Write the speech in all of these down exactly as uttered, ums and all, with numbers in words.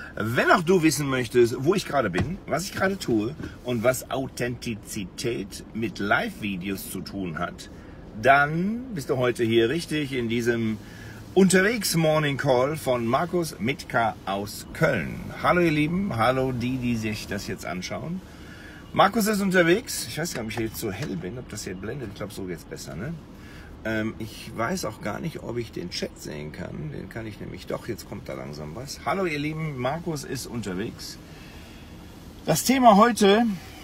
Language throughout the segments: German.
Wenn auch du wissen möchtest, wo ich gerade bin, was ich gerade tue und was Authentizität mit Live-Videos zu tun hat, dann bist du heute hier richtig in diesem Unterwegs Morning Call von Markus Mitka aus Köln. Hallo ihr Lieben, hallo die, die sich das jetzt anschauen. Markus ist unterwegs. Ich weiß gar nicht, ob ich jetzt so hell bin, ob das hier blendet. Ich glaube, so geht's besser, ne? Ähm, ich weiß auch gar nicht, ob ich den Chat sehen kann. Den kann ich nämlich doch. Jetzt kommt da langsam was. Hallo ihr Lieben, Markus ist unterwegs. Das Thema heute: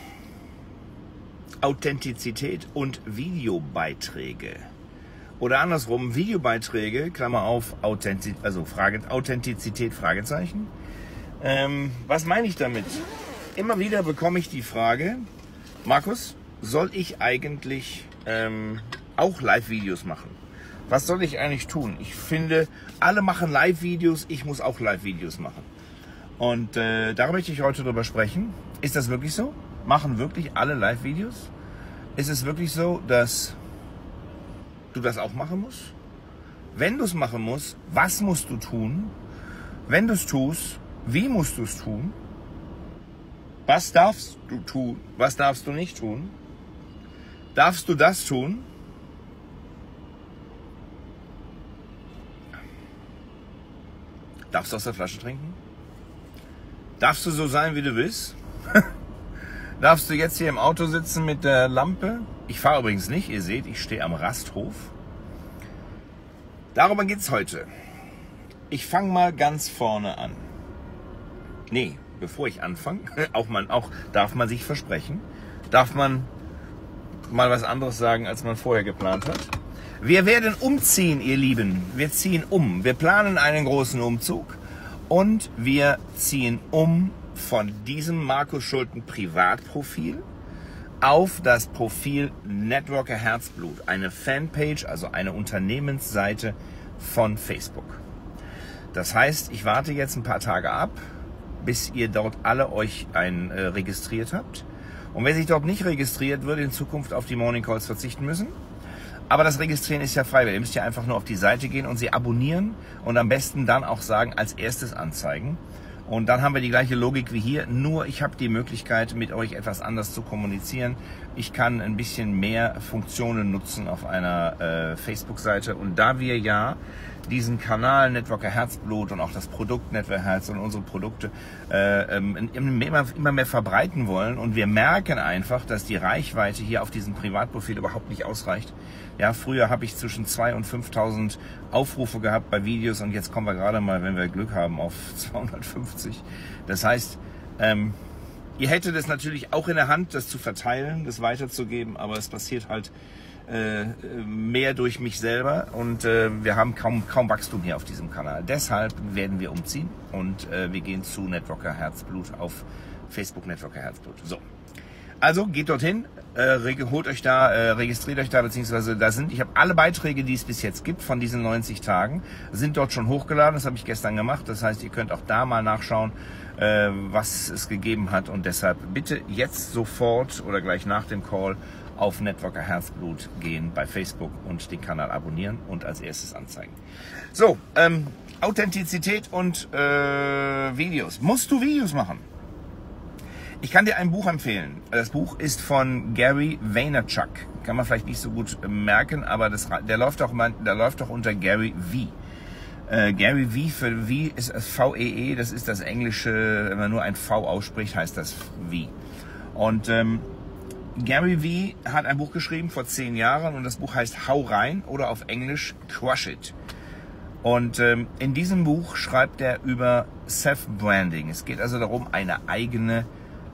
Authentizität und Videobeiträge. Oder andersrum, Videobeiträge, Klammer auf, Authentiz also Frage, Authentizität, Fragezeichen. Ähm, was meine ich damit? Immer wieder bekomme ich die Frage: Markus, soll ich eigentlich ähm, auch Live-Videos machen? Was soll ich eigentlich tun? Ich finde, alle machen Live-Videos, ich muss auch Live-Videos machen. Und äh, darüber möchte ich heute drüber sprechen. Ist das wirklich so? Machen wirklich alle Live-Videos? Ist es wirklich so, dass du das auch machen musst? Wenn du es machen musst, was musst du tun? Wenn du es tust, wie musst du es tun? Was darfst du tun? Was darfst du nicht tun? Darfst du das tun? Darfst du aus der Flasche trinken? Darfst du so sein, wie du willst? Darfst du jetzt hier im Auto sitzen mit der Lampe? Ich fahre übrigens nicht, ihr seht, ich stehe am Rasthof. Darüber geht es heute. Ich fange mal ganz vorne an. Nee, bevor ich anfange, auch, man, auch darf man sich versprechen, darf man mal was anderes sagen, als man vorher geplant hat. Wir werden umziehen, ihr Lieben. Wir ziehen um. Wir planen einen großen Umzug und wir ziehen um von diesem Markus Schulten Privatprofil auf das Profil Networker Herzblut, eine Fanpage, also eine Unternehmensseite von Facebook. Das heißt, ich warte jetzt ein paar Tage ab, bis ihr dort alle euch ein, äh, registriert habt. Und wer sich dort nicht registriert, würde in Zukunft auf die Morning Calls verzichten müssen. Aber das Registrieren ist ja frei. Ihr müsst ja einfach nur auf die Seite gehen und sie abonnieren und am besten dann auch sagen, als erstes anzeigen. Und dann haben wir die gleiche Logik wie hier, nur ich habe die Möglichkeit, mit euch etwas anders zu kommunizieren. Ich kann ein bisschen mehr Funktionen nutzen auf einer äh, Facebook-Seite. Und da wir ja diesen Kanal Networker Herzblut und auch das Produkt Networker Herz und unsere Produkte äh, immer, immer mehr verbreiten wollen und wir merken einfach, dass die Reichweite hier auf diesem Privatprofil überhaupt nicht ausreicht. Ja, früher habe ich zwischen zweitausend und fünftausend Aufrufe gehabt bei Videos und jetzt kommen wir gerade mal, wenn wir Glück haben, auf zweihundertfünfzig. Das heißt, ähm, ihr hättet es natürlich auch in der Hand, das zu verteilen, das weiterzugeben, aber es passiert halt äh, mehr durch mich selber und äh, wir haben kaum, kaum Wachstum hier auf diesem Kanal. Deshalb werden wir umziehen und äh, wir gehen zu Networker Herzblut auf Facebook, Networker Herzblut. So. Also geht dorthin, äh, holt euch da, äh, registriert euch da, beziehungsweise da sind, ich habe alle Beiträge, die es bis jetzt gibt von diesen neunzig Tagen, sind dort schon hochgeladen, das habe ich gestern gemacht, das heißt, ihr könnt auch da mal nachschauen, äh, was es gegeben hat und deshalb bitte jetzt sofort oder gleich nach dem Call auf Networker Herzblut gehen bei Facebook und den Kanal abonnieren und als erstes anzeigen. So, ähm, Authentizität und äh, Videos. Musst du Videos machen? Ich kann dir ein Buch empfehlen. Das Buch ist von Gary Vaynerchuk. Kann man vielleicht nicht so gut merken, aber das, der, läuft auch, der läuft auch unter Gary V. Äh, Gary V für V ist V E E, das ist das Englische, wenn man nur ein V ausspricht, heißt das V. Und ähm, Gary V hat ein Buch geschrieben vor zehn Jahren und das Buch heißt Hau rein oder auf Englisch Crush It. Und ähm, in diesem Buch schreibt er über Self-Branding. Es geht also darum, eine eigene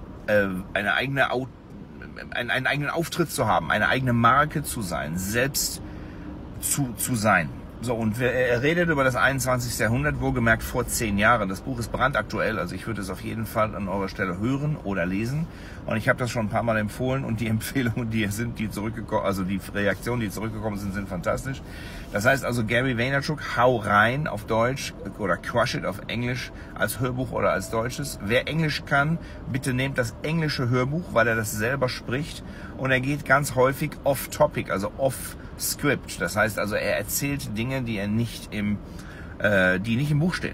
eine eigene, einen, einen eigenen Auftritt zu haben, eine eigene Marke zu sein, selbst zu, zu sein. So, und er redet über das einundzwanzigste Jahrhundert, wohlgemerkt vor zehn Jahren. Das Buch ist brandaktuell, also ich würde es auf jeden Fall an eurer Stelle hören oder lesen. Und ich habe das schon ein paar Mal empfohlen und die Empfehlungen, die sind, die zurückgekommen, also die Reaktionen, die zurückgekommen sind, sind fantastisch. Das heißt also Gary Vaynerchuk, Hau rein auf Deutsch oder Crush It auf Englisch als Hörbuch oder als Deutsches. Wer Englisch kann, bitte nehmt das englische Hörbuch, weil er das selber spricht. Und er geht ganz häufig off-topic, also off-script. Das heißt also, er erzählt Dinge, die er nicht im, äh, die nicht im Buch stehen.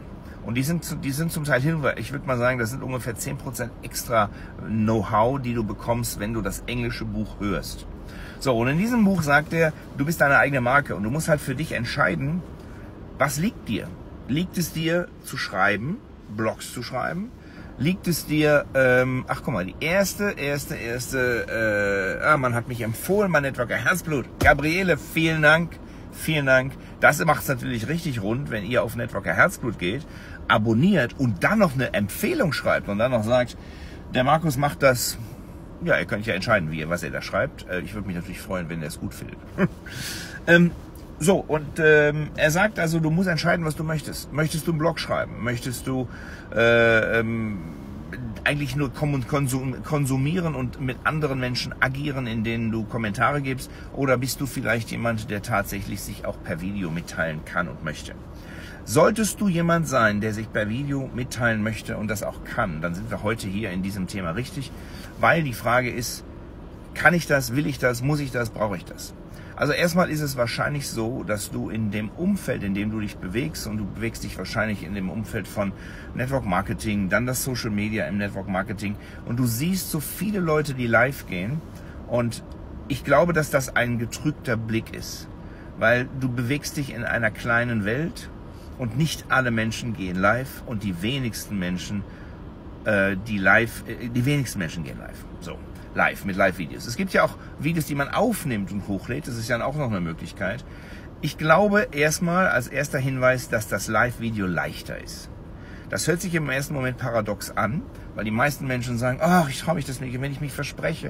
Und die sind, die sind zum Teil hilfreich. Ich würde mal sagen, das sind ungefähr zehn Prozent extra Know-how, die du bekommst, wenn du das englische Buch hörst. So, und in diesem Buch sagt er, du bist deine eigene Marke und du musst halt für dich entscheiden, was liegt dir? Liegt es dir zu schreiben, Blogs zu schreiben? Liegt es dir, ähm, ach guck mal, die erste, erste, erste, äh, ah, man hat mich empfohlen, mein Networker Herzblut. Gabriele, vielen Dank, vielen Dank. Das macht es natürlich richtig rund, wenn ihr auf Networker Herzblut geht, abonniert und dann noch eine Empfehlung schreibt und dann noch sagt, der Markus macht das. Ja, ihr könnt ja entscheiden, wie ihr, was ihr da schreibt. Ich würde mich natürlich freuen, wenn ihr es gut findet. ähm, so, und ähm, er sagt also, du musst entscheiden, was du möchtest. Möchtest du einen Blog schreiben? Möchtest du äh, ähm, eigentlich nur konsum konsumieren und mit anderen Menschen agieren, in denen du Kommentare gibst? Oder bist du vielleicht jemand, der tatsächlich sich auch per Video mitteilen kann und möchte? Solltest du jemand sein, der sich per Video mitteilen möchte und das auch kann, dann sind wir heute hier in diesem Thema richtig, weil die Frage ist, kann ich das, will ich das, muss ich das, brauche ich das? Also erstmal ist es wahrscheinlich so, dass du in dem Umfeld, in dem du dich bewegst, und du bewegst dich wahrscheinlich in dem Umfeld von Network Marketing, dann das Social Media im Network Marketing, und du siehst so viele Leute, die live gehen, und ich glaube, dass das ein getrübter Blick ist, weil du bewegst dich in einer kleinen Welt. Und nicht alle Menschen gehen live und die wenigsten Menschen, äh, die live, äh, die wenigsten Menschen gehen live. So, live, mit Live-Videos. Es gibt ja auch Videos, die man aufnimmt und hochlädt. Das ist ja auch noch eine Möglichkeit. Ich glaube erstmal als erster Hinweis, dass das Live-Video leichter ist. Das hört sich im ersten Moment paradox an, weil die meisten Menschen sagen, ach, ich traue mich das nicht, wenn ich mich verspreche.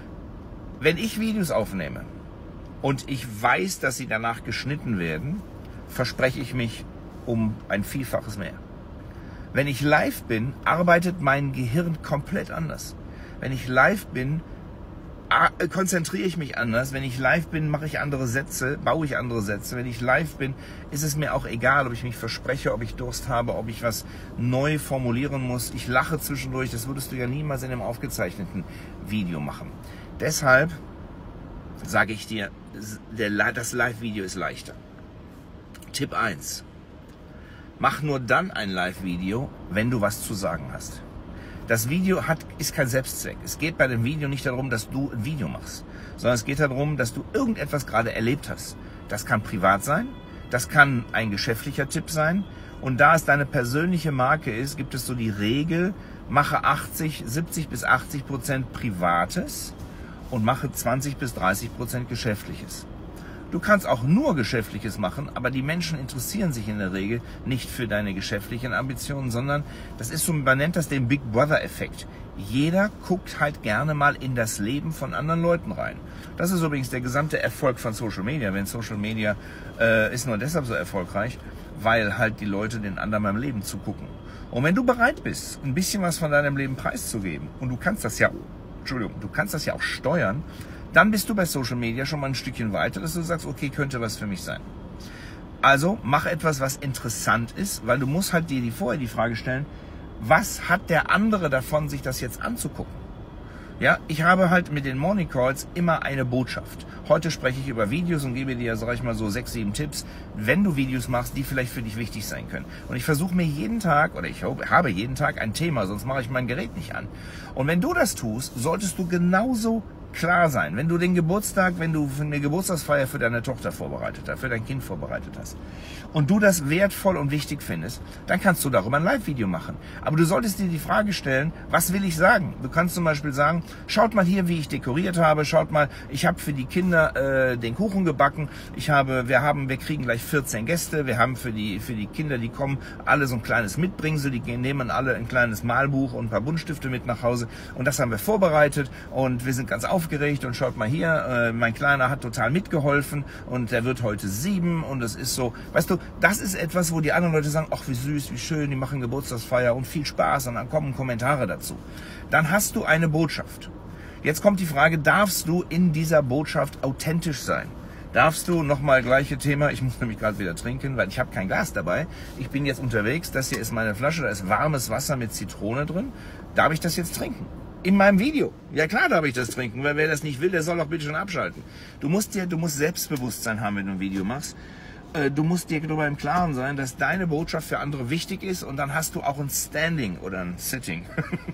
Wenn ich Videos aufnehme und ich weiß, dass sie danach geschnitten werden, verspreche ich mich um ein Vielfaches mehr. Wenn ich live bin, arbeitet mein Gehirn komplett anders. Wenn ich live bin, konzentriere ich mich anders. Wenn ich live bin, mache ich andere Sätze, baue ich andere Sätze. Wenn ich live bin, ist es mir auch egal, ob ich mich verspreche, ob ich Durst habe, ob ich was neu formulieren muss. Ich lache zwischendurch. Das würdest du ja niemals in einem aufgezeichneten Video machen. Deshalb sage ich dir, das Live-Video ist leichter. Tipp eins. Mach nur dann ein Live-Video, wenn du was zu sagen hast. Das Video hat, ist kein Selbstzweck. Es geht bei dem Video nicht darum, dass du ein Video machst, sondern es geht darum, dass du irgendetwas gerade erlebt hast. Das kann privat sein, das kann ein geschäftlicher Tipp sein. Und da es deine persönliche Marke ist, gibt es so die Regel, mache achtzig, siebzig bis achtzig Prozent Privates und mache zwanzig bis dreißig Prozent Geschäftliches. Du kannst auch nur Geschäftliches machen, aber die Menschen interessieren sich in der Regel nicht für deine geschäftlichen Ambitionen, sondern das ist so, man nennt das den Big Brother-Effekt. Jeder guckt halt gerne mal in das Leben von anderen Leuten rein. Das ist übrigens der gesamte Erfolg von Social Media. Wenn Social Media äh, ist nur deshalb so erfolgreich, weil halt die Leute den anderen beim Leben zugucken. Und wenn du bereit bist, ein bisschen was von deinem Leben preiszugeben, und du kannst das ja, Entschuldigung, du kannst das ja auch steuern, dann bist du bei Social Media schon mal ein Stückchen weiter, dass du sagst, okay, könnte was für mich sein. Also mach etwas, was interessant ist, weil du musst halt dir die, vorher die Frage stellen, was hat der andere davon, sich das jetzt anzugucken? Ja, ich habe halt mit den Morning Calls immer eine Botschaft. Heute spreche ich über Videos und gebe dir, sag ich mal, so sechs, sieben Tipps, wenn du Videos machst, die vielleicht für dich wichtig sein können. Und ich versuche mir jeden Tag, oder ich habe jeden Tag ein Thema, sonst mache ich mein Gerät nicht an. Und wenn du das tust, solltest du genauso klar sein. Wenn du den Geburtstag, wenn du eine Geburtstagsfeier für deine Tochter vorbereitet hast, für dein Kind vorbereitet hast und du das wertvoll und wichtig findest, dann kannst du darüber ein Live-Video machen. Aber du solltest dir die Frage stellen, was will ich sagen? Du kannst zum Beispiel sagen, schaut mal hier, wie ich dekoriert habe, schaut mal, ich habe für die Kinder äh, den Kuchen gebacken, ich habe, wir haben, wir kriegen gleich vierzehn Gäste, wir haben für die, für die Kinder, die kommen, alle so ein kleines Mitbringsel, die gehen, nehmen alle ein kleines Malbuch und ein paar Buntstifte mit nach Hause, und das haben wir vorbereitet und wir sind ganz aufgeregt. Aufgeregt und schaut mal hier, äh, mein Kleiner hat total mitgeholfen und der wird heute sieben und es ist so, weißt du, das ist etwas, wo die anderen Leute sagen, ach wie süß, wie schön, die machen Geburtstagsfeier und viel Spaß, und dann kommen Kommentare dazu. Dann hast du eine Botschaft. Jetzt kommt die Frage, darfst du in dieser Botschaft authentisch sein? Darfst du, nochmal gleiche Thema, ich muss nämlich gerade wieder trinken, weil ich habe kein Glas dabei. Ich bin jetzt unterwegs, das hier ist meine Flasche, da ist warmes Wasser mit Zitrone drin. Darf ich das jetzt trinken? In meinem Video. Ja klar darf ich das trinken, weil wer das nicht will, der soll doch bitte schon abschalten. Du musst dir, du musst Selbstbewusstsein haben, wenn du ein Video machst. äh, du musst dir darüber im Klaren sein, dass deine Botschaft für andere wichtig ist und dann hast du auch ein Standing oder ein Sitting.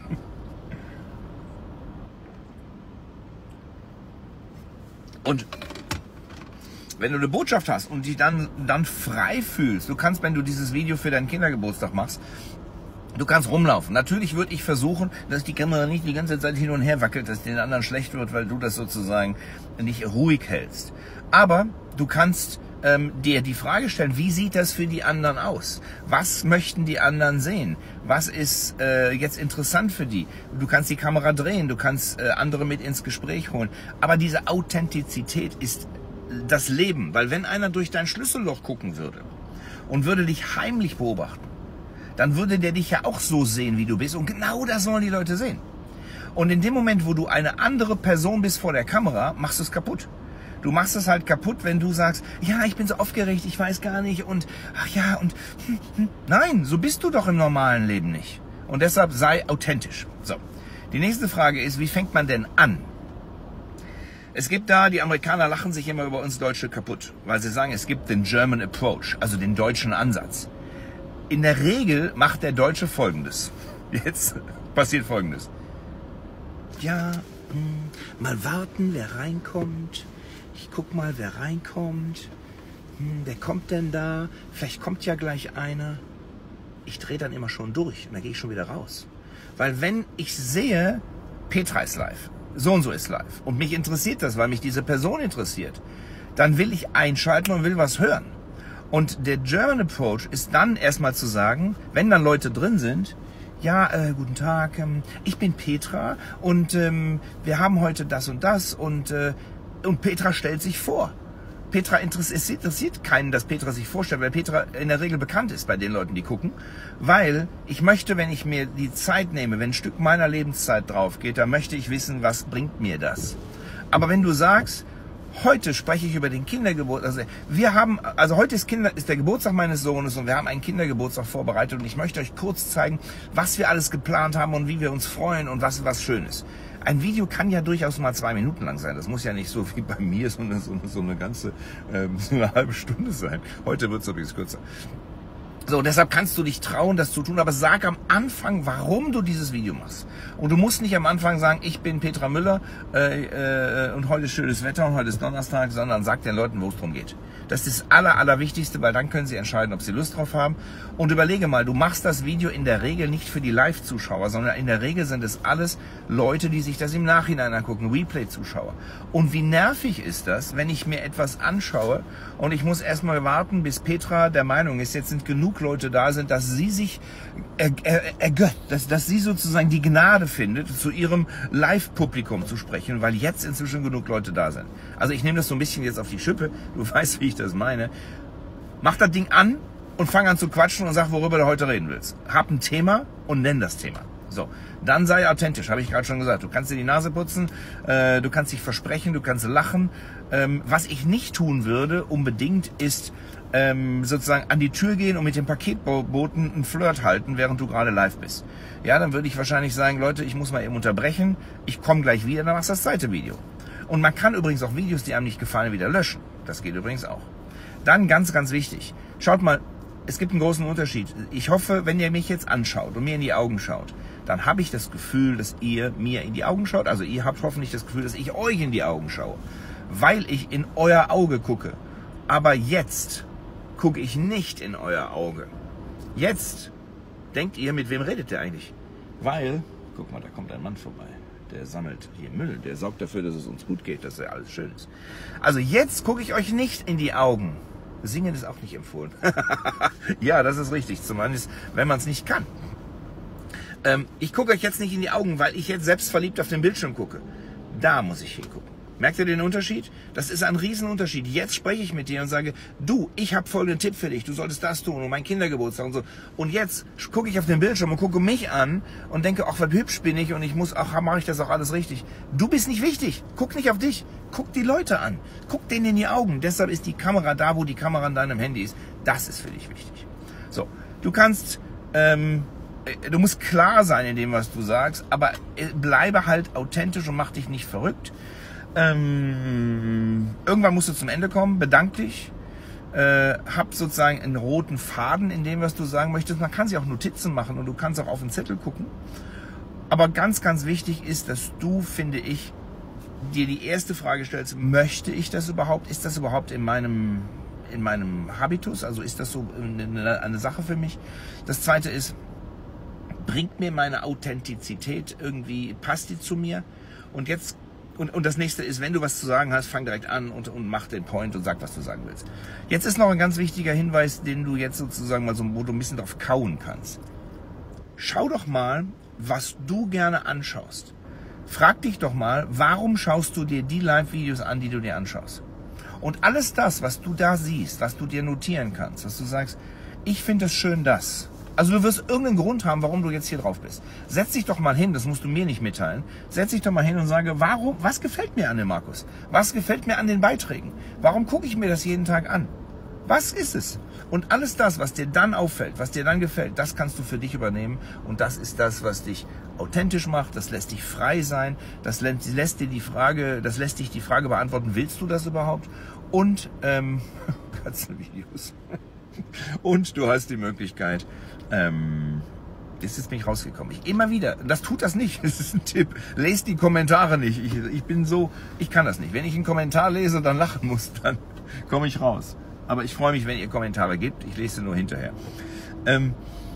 Und wenn du eine Botschaft hast und dich dann, dann frei fühlst, du kannst, wenn du dieses Video für deinen Kindergeburtstag machst, du kannst rumlaufen. Natürlich würde ich versuchen, dass die Kamera nicht die ganze Zeit hin und her wackelt, dass den anderen schlecht wird, weil du das sozusagen nicht ruhig hältst. Aber du kannst ähm, dir die Frage stellen, wie sieht das für die anderen aus? Was möchten die anderen sehen? Was ist äh, jetzt interessant für die? Du kannst die Kamera drehen, du kannst äh, andere mit ins Gespräch holen. Aber diese Authentizität ist das Leben. Weil wenn einer durch dein Schlüsselloch gucken würde und würde dich heimlich beobachten, dann würde der dich ja auch so sehen, wie du bist. Und genau das sollen die Leute sehen. Und in dem Moment, wo du eine andere Person bist vor der Kamera, machst du es kaputt. Du machst es halt kaputt, wenn du sagst, ja, ich bin so aufgeregt, ich weiß gar nicht und ach ja und hm, hm. Nein, so bist du doch im normalen Leben nicht. Und deshalb sei authentisch. So, die nächste Frage ist, wie fängt man denn an? Es gibt da, die Amerikaner lachen sich immer über uns Deutsche kaputt, weil sie sagen, es gibt den German Approach, also den deutschen Ansatz. In der Regel macht der Deutsche Folgendes. Jetzt passiert Folgendes. Ja, mh, mal warten, wer reinkommt. Ich guck mal, wer reinkommt. Hm, wer kommt denn da? Vielleicht kommt ja gleich einer. Ich drehe dann immer schon durch und dann gehe ich schon wieder raus. Weil wenn ich sehe, Petra ist live, so und so ist live und mich interessiert das, weil mich diese Person interessiert, dann will ich einschalten und will was hören. Und der German Approach ist dann erstmal zu sagen, wenn dann Leute drin sind, ja, äh, guten Tag, ähm, ich bin Petra und ähm, wir haben heute das und das und, äh, und Petra stellt sich vor. Petra interessiert, interessiert keinen, dass Petra sich vorstellt, weil Petra in der Regel bekannt ist bei den Leuten, die gucken. Weil ich möchte, wenn ich mir die Zeit nehme, wenn ein Stück meiner Lebenszeit drauf geht, dann möchte ich wissen, was bringt mir das. Aber wenn du sagst, heute spreche ich über den Kindergeburtstag. Also wir haben, also heute ist, Kinder, ist der Geburtstag meines Sohnes und wir haben einen Kindergeburtstag vorbereitet und ich möchte euch kurz zeigen, was wir alles geplant haben und wie wir uns freuen und was was Schönes. Ein Video kann ja durchaus mal zwei Minuten lang sein. Das muss ja nicht so wie bei mir, sondern so, so eine ganze, ähm, so eine halbe Stunde sein. Heute wird es übrigens kürzer. So, deshalb kannst du dich trauen, das zu tun, aber sag am Anfang, warum du dieses Video machst. Und du musst nicht am Anfang sagen, ich bin Petra Müller äh, äh, und heute ist schönes Wetter und heute ist Donnerstag, sondern sag den Leuten, wo es drum geht. Das ist das Aller, Allerwichtigste, weil dann können sie entscheiden, ob sie Lust drauf haben. Und überlege mal, du machst das Video in der Regel nicht für die Live-Zuschauer, sondern in der Regel sind es alles Leute, die sich das im Nachhinein angucken, Replay-Zuschauer. Und wie nervig ist das, wenn ich mir etwas anschaue und ich muss erstmal warten, bis Petra der Meinung ist, jetzt sind genug Leute da sind, dass sie sich ergött, dass, dass sie sozusagen die Gnade findet, zu ihrem Live-Publikum zu sprechen, weil jetzt inzwischen genug Leute da sind. Also ich nehme das so ein bisschen jetzt auf die Schippe, du weißt, wie ich das meine. Mach das Ding an und fang an zu quatschen und sag, worüber du heute reden willst. Hab ein Thema und nenn das Thema. So, dann sei authentisch, habe ich gerade schon gesagt. Du kannst dir die Nase putzen, äh, du kannst dich versprechen, du kannst lachen. Ähm, was ich nicht tun würde, unbedingt, ist ähm, sozusagen an die Tür gehen und mit dem Paketboten einen Flirt halten, während du gerade live bist. Ja, dann würde ich wahrscheinlich sagen, Leute, ich muss mal eben unterbrechen, ich komme gleich wieder, dann machst du das zweite Video. Und man kann übrigens auch Videos, die einem nicht gefallen, wieder löschen. Das geht übrigens auch. Dann ganz, ganz wichtig, schaut mal, es gibt einen großen Unterschied. Ich hoffe, wenn ihr mich jetzt anschaut und mir in die Augen schaut, dann habe ich das Gefühl, dass ihr mir in die Augen schaut. Also ihr habt hoffentlich das Gefühl, dass ich euch in die Augen schaue, weil ich in euer Auge gucke. Aber jetzt gucke ich nicht in euer Auge. Jetzt denkt ihr, mit wem redet der eigentlich? Weil, guck mal, da kommt ein Mann vorbei. Der sammelt hier Müll, der sorgt dafür, dass es uns gut geht, dass ja alles schön ist. Also jetzt gucke ich euch nicht in die Augen. Singen ist auch nicht empfohlen. Ja, das ist richtig, zumindest wenn man es nicht kann. Ähm, ich gucke euch jetzt nicht in die Augen, weil ich jetzt selbst verliebt auf den Bildschirm gucke. Da muss ich hingucken. Merkt ihr den Unterschied? Das ist ein Riesenunterschied. Jetzt spreche ich mit dir und sage, du, ich habe folgenden Tipp für dich. Du solltest das tun und mein Kindergeburtstag und so. Und jetzt gucke ich auf den Bildschirm und gucke mich an und denke, ach, was hübsch bin ich und ich muss, ach, mache ich das auch alles richtig. Du bist nicht wichtig. Guck nicht auf dich. Guck die Leute an. Guck denen in die Augen. Deshalb ist die Kamera da, wo die Kamera an deinem Handy ist. Das ist für dich wichtig. So, du kannst, ähm, du musst klar sein in dem, was du sagst, aber bleibe halt authentisch und mach dich nicht verrückt. Ähm, irgendwann musst du zum Ende kommen, bedank dich, Äh, hab sozusagen einen roten Faden in dem, was du sagen möchtest. Man kann sich auch Notizen machen und du kannst auch auf den Zettel gucken. Aber ganz, ganz wichtig ist, dass du, finde ich, dir die erste Frage stellst, möchte ich das überhaupt? Ist das überhaupt in meinem, in meinem Habitus? Also ist das so eine, eine Sache für mich? Das zweite ist, bringt mir meine Authentizität irgendwie, passt die zu mir? Und jetzt Und, und das nächste ist, wenn du was zu sagen hast, fang direkt an und, und mach den Point und sag, was du sagen willst. Jetzt ist noch ein ganz wichtiger Hinweis, den du jetzt sozusagen mal so, wo du ein bisschen drauf kauen kannst. Schau doch mal, was du gerne anschaust. Frag dich doch mal, warum schaust du dir die Live-Videos an, die du dir anschaust? Und alles das, was du da siehst, was du dir notieren kannst, was du sagst, ich finde es schön, das. Also du wirst irgendeinen Grund haben, warum du jetzt hier drauf bist. Setz dich doch mal hin, das musst du mir nicht mitteilen. Setz dich doch mal hin und sage, warum, was gefällt mir an dem Markus? Was gefällt mir an den Beiträgen? Warum gucke ich mir das jeden Tag an? Was ist es? Und alles das, was dir dann auffällt, was dir dann gefällt, das kannst du für dich übernehmen. Und das ist das, was dich authentisch macht. Das lässt dich frei sein. Das lässt dir die Frage, das lässt dich die Frage beantworten, willst du das überhaupt? Und ähm, Katzenvideos. Und du hast die Möglichkeit, ähm, jetzt ist mich rausgekommen. Ich immer wieder, das tut das nicht, das ist ein Tipp. Lest die Kommentare nicht. Ich, ich bin so, ich kann das nicht. Wenn ich einen Kommentar lese und dann lachen muss, dann komme ich raus. Aber ich freue mich, wenn ihr Kommentare gebt. Ich lese sie nur hinterher. Ähm,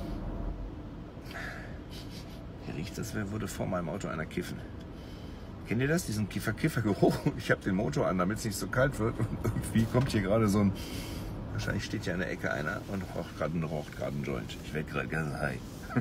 hier riecht es, als würde vor meinem Auto einer kiffen. Kennt ihr das? Diesen Kiffer-Kiffer-Geruch? Ich habe den Motor an, damit es nicht so kalt wird. Und irgendwie kommt hier gerade so ein... Wahrscheinlich steht hier in der Ecke einer und raucht gerade einen Joint. Ich werde gerade ganz high.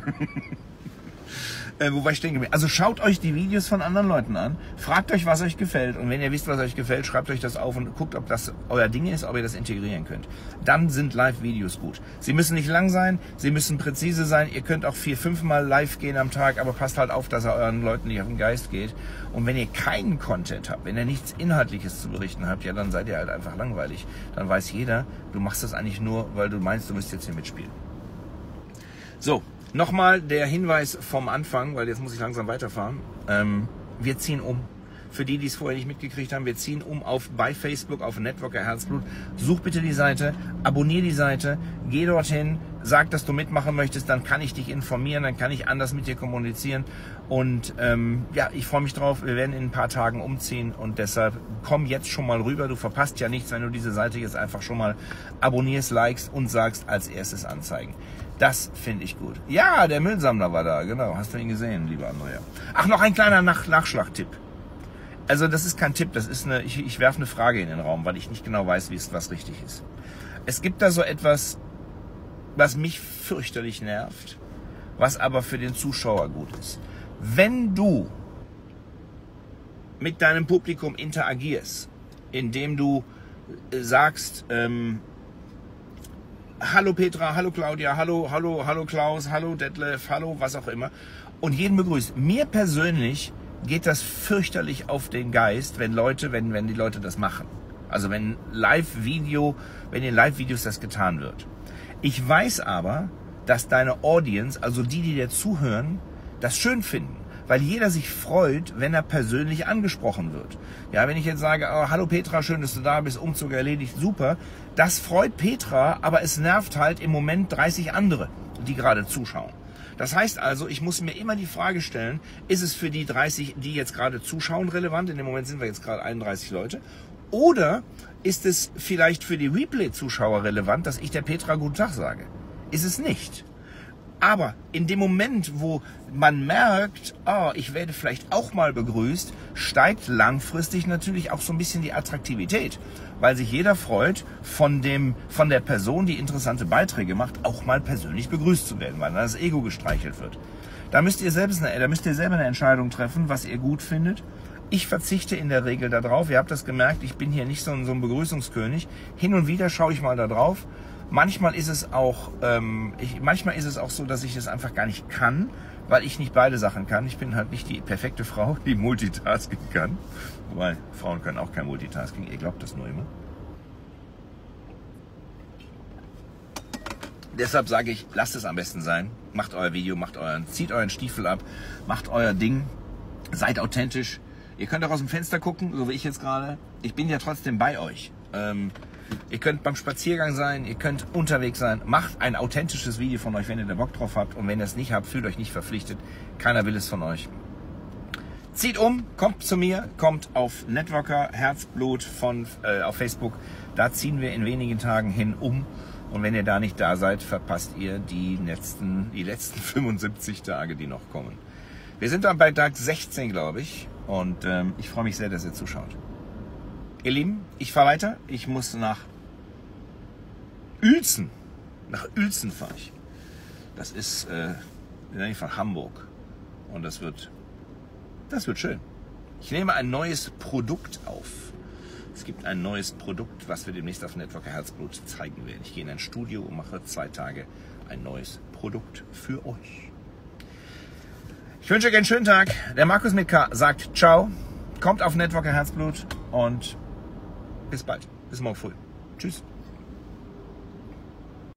äh, wo war ich stehen geblieben? Also schaut euch die Videos von anderen Leuten an. Fragt euch, was euch gefällt. Und wenn ihr wisst, was euch gefällt, schreibt euch das auf und guckt, ob das euer Ding ist, ob ihr das integrieren könnt. Dann sind Live-Videos gut. Sie müssen nicht lang sein, sie müssen präzise sein. Ihr könnt auch vier, fünf Mal live gehen am Tag, aber passt halt auf, dass er euren Leuten nicht auf den Geist geht. Und wenn ihr keinen Content habt, wenn ihr nichts Inhaltliches zu berichten habt, ja, dann seid ihr halt einfach langweilig. Dann weiß jeder, du machst das eigentlich nur, weil du meinst, du müsst jetzt hier mitspielen. So, nochmal der Hinweis vom Anfang, weil jetzt muss ich langsam weiterfahren. Ähm, wir ziehen um. Für die, die es vorher nicht mitgekriegt haben, wir ziehen um auf bei Facebook auf Networker Herzblut. Such bitte die Seite, abonniere die Seite, geh dorthin, sag, dass du mitmachen möchtest, dann kann ich dich informieren, dann kann ich anders mit dir kommunizieren. Und ähm, ja, ich freue mich drauf. Wir werden in ein paar Tagen umziehen und deshalb komm jetzt schon mal rüber. Du verpasst ja nichts, wenn du diese Seite jetzt einfach schon mal abonnierst, likest und sagst, als erstes anzeigen. Das finde ich gut. Ja, der Müllsammler war da, genau. Hast du ihn gesehen, lieber Andrea? Ach, noch ein kleiner Nach Nachschlagtipp. Also das ist kein Tipp, das ist eine, ich, ich werfe eine Frage in den Raum, weil ich nicht genau weiß, wie es was richtig ist. Es gibt da so etwas, was mich fürchterlich nervt, was aber für den Zuschauer gut ist. Wenn du mit deinem Publikum interagierst, indem du sagst, ähm, hallo Petra, hallo Claudia, hallo, hallo, hallo Klaus, hallo Detlef, hallo, was auch immer, und jeden begrüßt. Mir persönlich geht das fürchterlich auf den Geist, wenn Leute, wenn, wenn die Leute das machen. Also wenn Live-Video, wenn in Live-Videos das getan wird. Ich weiß aber, dass deine Audience, also die, die dir zuhören, das schön finden. Weil jeder sich freut, wenn er persönlich angesprochen wird. Ja, wenn ich jetzt sage, oh, hallo Petra, schön, dass du da bist, Umzug erledigt, super. Das freut Petra, aber es nervt halt im Moment dreißig andere, die gerade zuschauen. Das heißt also, ich muss mir immer die Frage stellen, ist es für die dreißig, die jetzt gerade zuschauen, relevant? In dem Moment sind wir jetzt gerade einunddreißig Leute. Oder ist es vielleicht für die Replay-Zuschauer relevant, dass ich der Petra guten Tag sage? Ist es nicht. Aber in dem Moment, wo man merkt, oh, ich werde vielleicht auch mal begrüßt, steigt langfristig natürlich auch so ein bisschen die Attraktivität. Weil sich jeder freut, von, dem, von der Person, die interessante Beiträge macht, auch mal persönlich begrüßt zu werden, weil dann das Ego gestreichelt wird. Da müsst ihr selbst eine, da müsst ihr selber eine Entscheidung treffen, was ihr gut findet. Ich verzichte in der Regel darauf. Ihr habt das gemerkt, ich bin hier nicht so ein, so ein Begrüßungskönig. Hin und wieder schaue ich mal da drauf. Manchmal ist es auch, ähm, ich, manchmal ist es auch so, dass ich das einfach gar nicht kann, weil ich nicht beide Sachen kann. Ich bin halt nicht die perfekte Frau, die Multitasking kann. Wobei, Frauen können auch kein Multitasking, ihr glaubt das nur immer. Deshalb sage ich, lasst es am besten sein. Macht euer Video, macht euren, zieht euren Stiefel ab, macht euer Ding, seid authentisch. Ihr könnt auch aus dem Fenster gucken, so wie ich jetzt gerade. Ich bin ja trotzdem bei euch. Ähm, Ihr könnt beim Spaziergang sein, ihr könnt unterwegs sein. Macht ein authentisches Video von euch, wenn ihr da Bock drauf habt. Und wenn ihr es nicht habt, fühlt euch nicht verpflichtet. Keiner will es von euch. Zieht um, kommt zu mir, kommt auf Networker Herzblut von, äh, auf Facebook. Da ziehen wir in wenigen Tagen hin um. Und wenn ihr da nicht da seid, verpasst ihr die letzten, die letzten fünfundsiebzig Tage, die noch kommen. Wir sind dann bei Tag sechzehn, glaube ich. Und ähm, ich freue mich sehr, dass ihr zuschaut. Ihr Lieben, ich fahre weiter. Ich muss nach Uelzen. Nach Uelzen fahre ich. Das ist äh, in der Nähe von Hamburg. Und das wird, das wird schön. Ich nehme ein neues Produkt auf. Es gibt ein neues Produkt, was wir demnächst auf Networker Herzblut zeigen werden. Ich gehe in ein Studio und mache zwei Tage ein neues Produkt für euch. Ich wünsche euch einen schönen Tag. Der Markus mit K sagt ciao. Kommt auf Networker Herzblut und bis bald. Bis morgen früh. Tschüss.